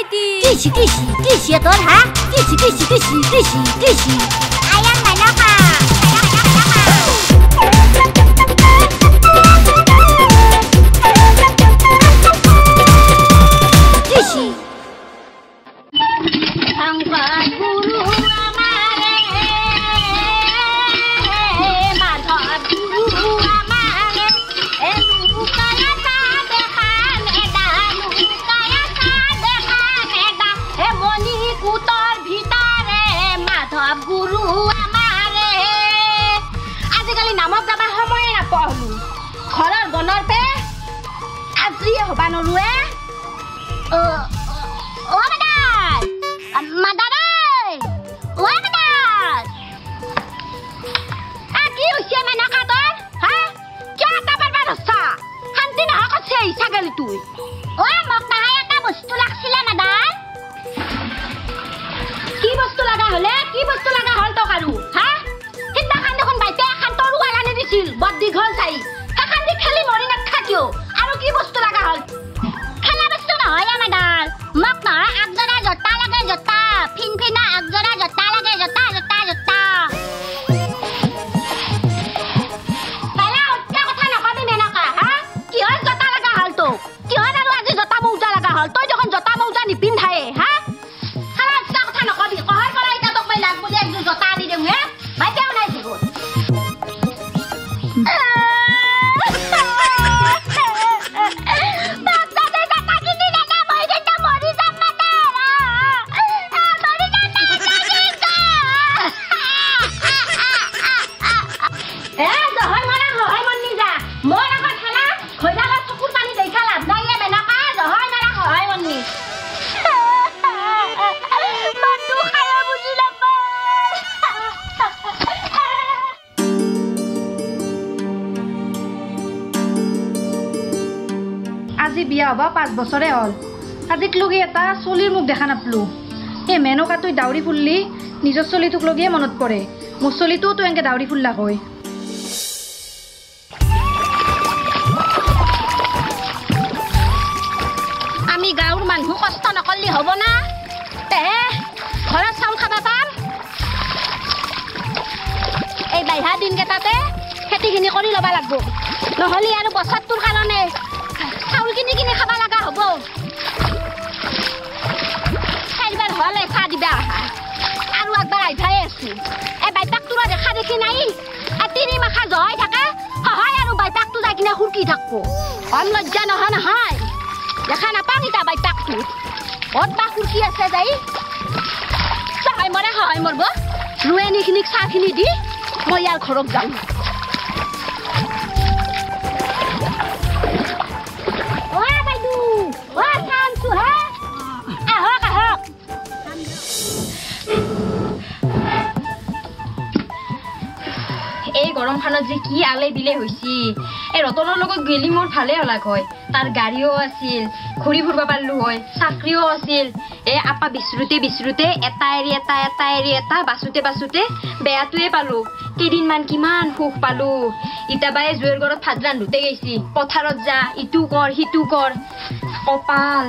Kisi তোর হ্যাঁ kisi ayang manaka kisi angkat guru amare madhab guru amare kaya ta dekha meda kaya ta dekha meda he moni kutor bhitare madhab guru amare আজিকালি নামক যাবা সময় নাপাহলু ঘৰৰ গণৰতে আজি হবা নলুৱে ও মাদাৰ কি হৈছে মেনকা তোৰ হা কিয় তাবাৰ বাৰছা শান্তি নহয় কৈছে ছাগলী তুই মোক তাহাই এটা বস্তু লাগছিলে মাদাৰ কি বস্তু লগা হল তোক আৰু হা সিদিনাখন দেখোন বাইতে এখন তৰু আনি দিছিল বৰ দীঘল চাই সেইখন দি খেলি মৰি নাখা কিয় আৰু কি বস্তু লগা হল খেলা বস্তু নহয় মাদাৰ মোক নহয় আগজৰা জোতা লাগে জোতা ফিনফিনা আগজৰা জোতা লাগে জোতা পেলা উঠা কথা নকবি মেনকা হা কিহৰ জোতা লগা হল তোক কিহৰ আৰু আজি জোতা মৌজা লগা হল তই দেখোন জোতা মৌজা নিপিন্ধায়ে হা খালা উঠা কথা নকবি কহৰ পৰা এতিয়া তোক মই লাগ বুলি একযোৰ জোতা আনি দিম হে ভাইতে বনাই দিব আজি বিয়া হবা 5 বছৰে হল আজিক লগি এটা চলিৰ মুখ দেখা নাপলো এই মেনকা তুই দাউৰি ফুললি নিজৰ চলিটোক লগিয়ে মনত পৰে মোৰ চলিটো তো এনেকে দাউৰি ফুললা কয় আমি গাঁৱৰ মানুহ কষ্ট নকৰলি হ'ব না তে ঘৰত চাউল খাবা পাম এই বাইহা দিনকেইটাতে খেতিখিনি কৰি ল'বা লাগব নহ'লে আৰু বছৰটোৰ কাৰণে চাউল কিনি খাবা লগা হ'ব চাৰিবাৰ হ'লে চাহ দিবা আৰু একবাৰ আইভাই আছো এই বাইপাকটোৰ দেখা দেখি নাই তিনি মাখা জহাই থাকে সহায় আৰু বাইপাকটো যাই কিনে সুৰকি থাকিব কম লজ্জা নহয় দেখা নাপাওঁ এতিয়া বাইপাকটো ক'ত বা সুৰকি আছে যাই সহায় মৰব ৰোৱনীখিনিক চাহখিনি দি মই ইয়াৰ ঘৰত যাওঁ এই গৰমখানত যে কি আলে দিলে হৈছি এই ৰতনৰ লগত গেলি মোৰ ভালে হলাক হয় তাৰ গাড়ীও আছিল ঘূৰি ফুৰবা পাৰলো হয় চাকৰিও আছিল এই আপা বিচৰুতে এটা এৰি এটা বাচুতে বেয়াটোৱে পালো কেইদিনমান কিমান সুখ পালো ইটাবাই জুৱেৰ ঘৰত ভাত ৰান্ধোতে গৈছি পথাৰত যা ইটো কৰ সিটো কৰ কপাল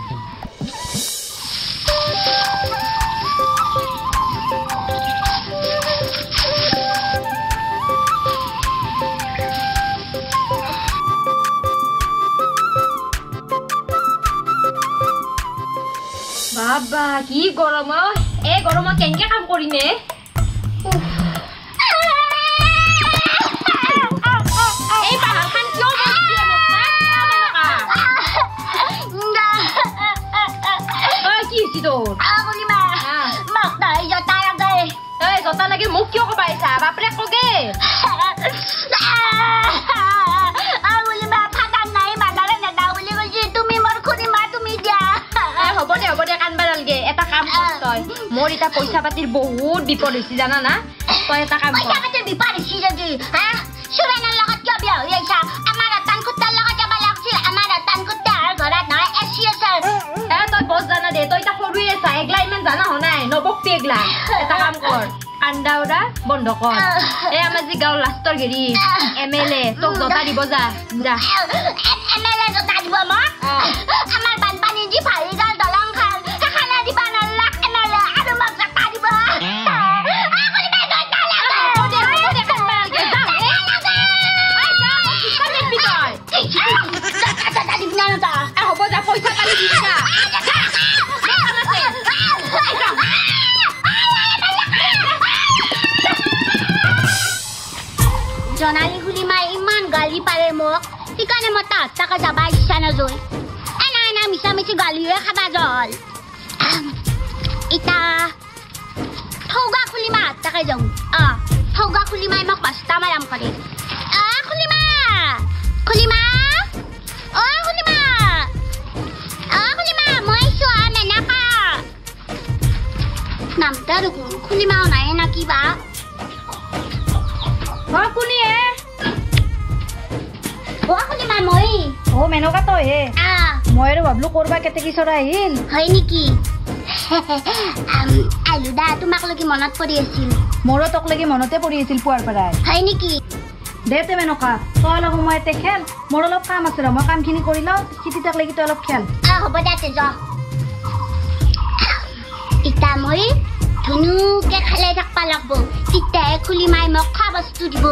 বাবা কি গৰম এই গৰমত কেনেকে কাম কৰিমে এই পাহাৰখন কিয় কি হৈছি তোৰ জোতা লাগে মোক কিয় কবাইছা বাপৰে কগে হ'ব দে কানবা নালগে এটা কাম কৰ তই মোৰ এটা পইচা পাতিৰ বহুত বিপদ হৈছে জানা না তই এটা কাম কৰ পইচা পাতিৰ বিপদ হৈছে যদি হা সুৰেনৰ লগত কিয় বিয়া হৈ আহিছা আমাৰ ৰতন কুত্তাৰ লগত যাব লাগছিল আমাৰ ৰতন কুত্তাৰ ঘৰত নহয় এচি আছে তই বস জানা দে তই এটা সৰুৱে চা এগলা ইমান জানা হ নাই নবকপি এগলা এটা কাম কৰ কান্দাউৰা বন্ধ কৰ এই আমাৰ যে গাঁৱৰ লাষ্টৰ গেৰি MLA তোক জোতা দিব যা MLA জোতা দিব মোক আমাৰ বানপানী যি ভাৰি গাল দলং খাল কালি দিছা জনালি খুলিমাই ইমান গালি পাৰে মোক সেইকাৰণে মই তাত তাকে যাব ইচ্ছা নাযায় এনা মিছা মিছি গালিয়ে খাবা জল ইতা থৌগা খুলিমা তাকে যাওঁ থৌগা খুলিমাই মোক পাঁচটা মাৰাম কৰে খুলিমা খুলিমা খুলিমা খুলিমা মই চোৱা মেনাকা নামটা দেখোন খুলিমাও নাই না কিবা কোনে খুলিমা মই মেনকা তই মই আৰু ভাবলো কৰবা কেতে কি চৰা আহিল হয় নেকি আলু দা তোমাক লগি মনত পৰি আছিল মোৰো তোক লাগি মনতে পৰি আছিল পুৱাৰ পৰাই হয় নেকি দেতে মেনকা তই অলপ সময়তে খেল মোৰ অলপ কাম আছে মই কামখিনি কৰি লওঁ চিটি তাক লাগি তই অলপ খেল হ'ব দাতে যা ইতা মই ধুনুকে খালে থাকবা লাগব তিতাই খুলিমাই মোক খোৱা বস্তু দিব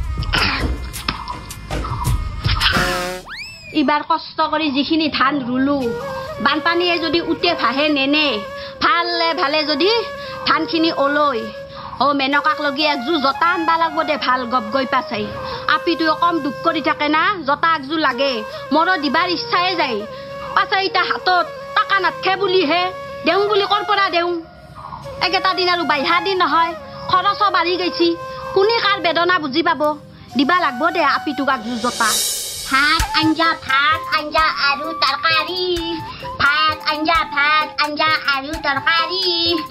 ইবাৰ কষ্ট কৰি যিখিনি ধান ৰুলো বানপানীয়ে যদি উঠে ভাহে নেনে ভালে ভালে যদি ধানখিনি ওলয় মেনকাক লগি একযোৰ জোতা আনবা লাগব দে ভাল গপ গৈ পাছাই আপিটোৱে কম দুখ কৰি থাকে না জোতা একযোৰ লাগে মোৰো দিবাৰ ইচ্ছাই যায় পাছাই ইটা হাতত টাকা নাথকে বুলিহে দেওঁ বুলি কৰ পৰা দেওঁ একেটা দিন আৰু বাইহা দিন নহয় খৰচো বাঢ়ি গৈছি কোনে কাৰ বেদনা বুজি পাব দিবা লাগব দে আপিটোক একযোৰ জোতা ভাত আঞ্জা আৰু তৰকাৰী ভাত আঞ্জা আৰু তৰকাৰী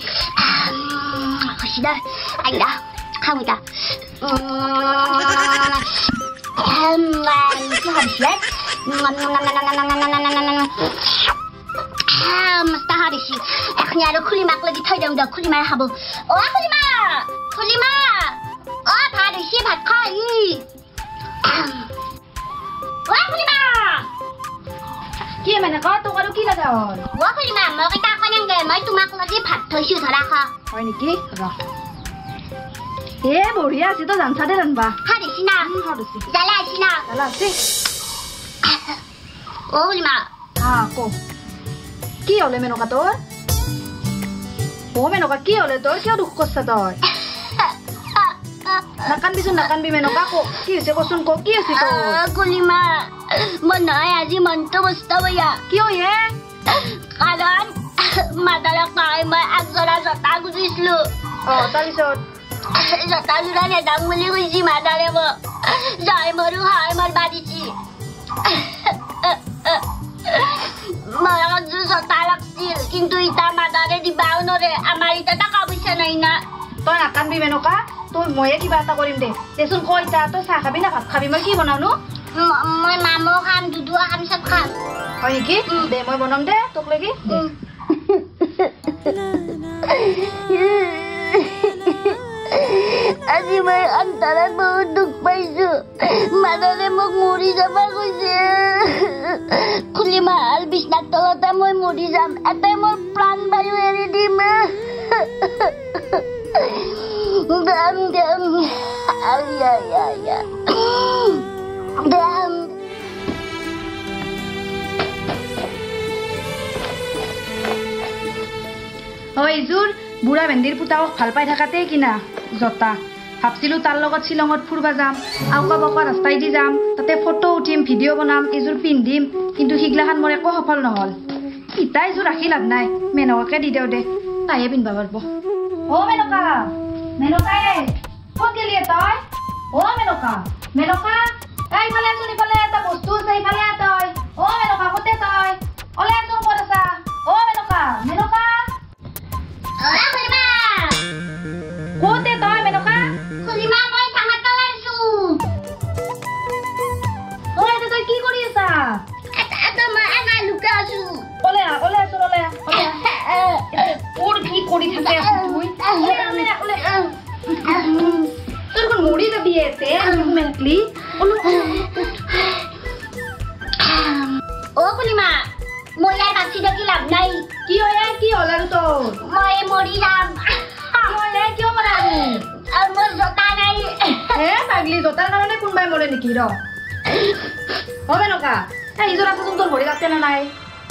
খুচিদা আইদা খাওঁ এটা মস্ত হাৰিছি এখনি আৰু খুলিমাক লাগি থৈ দিওঁ দিয়ক খুলিমাই খাব খুলিমা ভাত হৈছে ভাত খাই কি মানে তোক আৰু কি লগা হ'ল খুলিমা মোক এটা কনাংগে মই তোমাক লাগি ভাত থৈছো ধৰা খা হয় নেকি বঢ়িয়া আছে তো জানছা দে ৰান্ধবা হাৰিছি না জালা আছে না খুলিমা কি হলে মেনকা তোৰ মেনকা কি হলে তোৰ কিয় দুখ কৰছা তই নাকানবি মেনকা কি হৈছে কচোন কি হৈছে তোৰ খুলিমা মই নহয় আজি মনটো বস্তা বয়া কিয় কাৰণ মাদাৰক নহয় মই একজোৰা জোতা গুজিছিলো তাৰপিছত জোতা জোৰা নেদাং বুলি কৈছি মাদাৰে মোক যাই মৰো হাই মাৰ বাঢ়িছি মই একযোৰ জোতা লাগছিল কিন্তু ইটা মাদাৰে দিবাও নৰে আমাৰ ইটা টকা পইচা নাই না তই নাকানবি মেনকা তই ময়ে কিবা এটা কৰিম দেচোন কৈ তই চাহ খাবি না ভাত খাবি মই কি বনাওনো মই মামো খাম দুদুৱা খাম চব খাম হয় নেকি দে মই বনাম দে তোক লাগি আজি মই অন্তৰত বহুত দুখ পাইছো মাদাৰে মোক মৰি যাব কৈছে খুলিমা আৰু বিছনাৰ তলতে মই মৰি যাম এটাই মোৰ প্ৰাণ বায়ু এৰি দিম এইযোৰ বুঢ়া ভেন্দিৰ পুতাওক ভাল পাই থাকাতে কিনা জোতা ভাবছিলো তাৰ লগত শ্বিলঙত ফুৰবা যাম আউকা বকা ৰাস্তাই দি যাম তাতে ফটো উঠিম ভিডিঅ' বনাম এইযোৰ পিন্ধিম কিন্তু সিগলাখান মোৰ একো সফল নহল ইটা এইযোৰ ৰাখি লাভ নাই মেনকাকে দি দেও দে তাইহে পিন্ধিব পাৰিব মেনকা ক'ত গেলি তই মেনকা এইফালে আছোন ইফালে এটা বস্তু আছে ইফালে তই মেনকা ক'তে তই ওলাই আছোন ক'ত আছা মেনকা ক'তে তই মেনকা খুলিমা মই চাঙৰ তলত আছো তই কি কৰি আছা মই এনা লুকাই আছো ওলাই আছোন তোৰ কি কৰি থাকে তোৰ কোন মৰি যাবি এতে মেনকলি খুলিমা মই ইয়াৰ বাচি থাকি লাভ নাই কি হ'ল আৰু তোৰ মই মৰি যাম কিয় মৰা মোৰ জোতা নাই পাগলি জোতাৰ কাৰণে কোনোবাই মৰে নেকি মেনকা এইযোৰ আছে তোৰ ভৰি কাটে না নাই